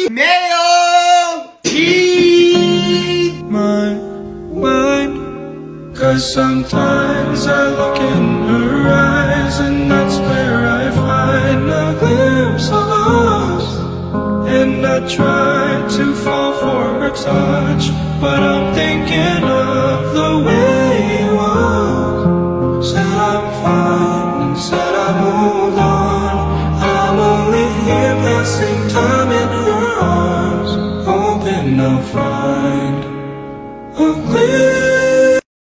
Male teeth. My mind, 'cause sometimes I look in her eyes, and that's where I find a glimpse of us. And I try to fall for her touch, but I'm thinking of